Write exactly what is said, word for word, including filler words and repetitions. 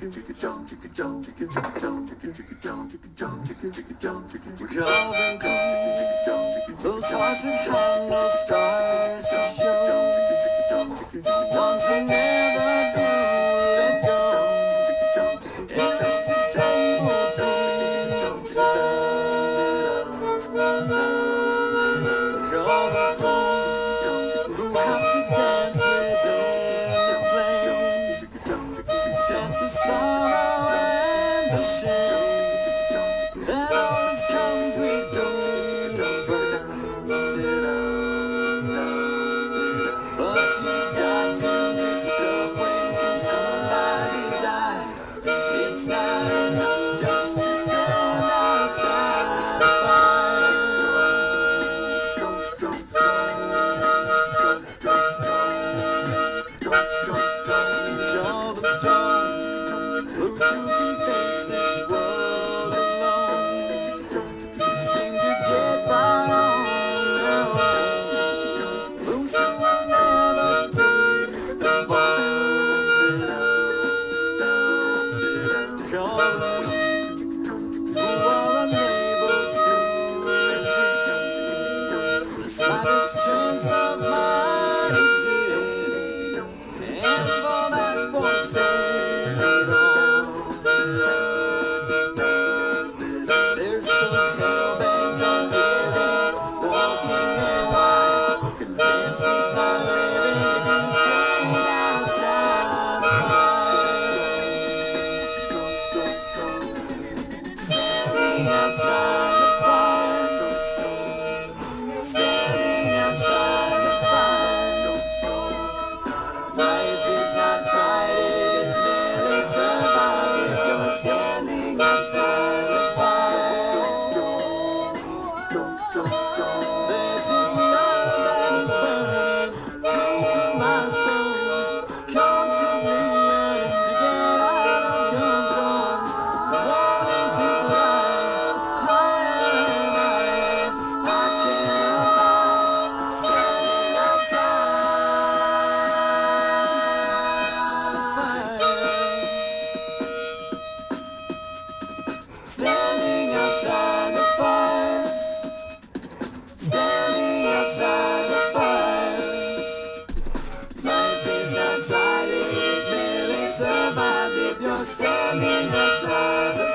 Those hearts that have no scars to show. Ones that never do let go. And just pretend we'll be together. All the fools who have to dance within the flame. Chance of sorrow and the shame that always comes with doom and burn. But you got to mix up when somebody's eye. It's not enough just to stand outside the fire. Call them strong, those who can face this world alone. Seem to get by on their own. Those who will never take the fall. Call them who are unable to resist the slightest chance of might exist. And for that forsake it all. They're so hell-bent on giving, walking and wide, convinced it's not living, staying outside the fire. Standing outside the fire. Standing outside the fire. Life is not tried, it is merely survived. If you're standing outside the fire, there's this love that is burning deep in my soul, constantly yearning to get out of your zone, wanting to fly higher and higher. I can't abide standing outside the fire. Standing outside the fire. Standing outside the fire. Life is not tried, it is merely survived. If you're standing outside the